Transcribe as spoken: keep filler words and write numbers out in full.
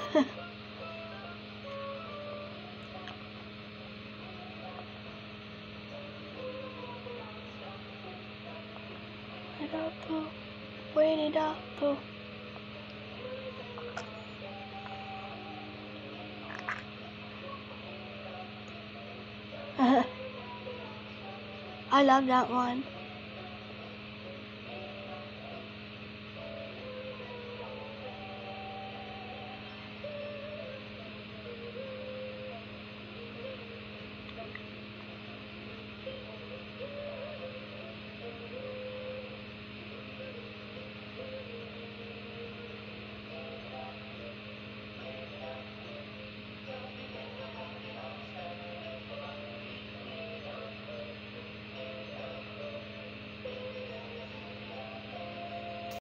Wait it up, though. Wait it up, though. I love that one.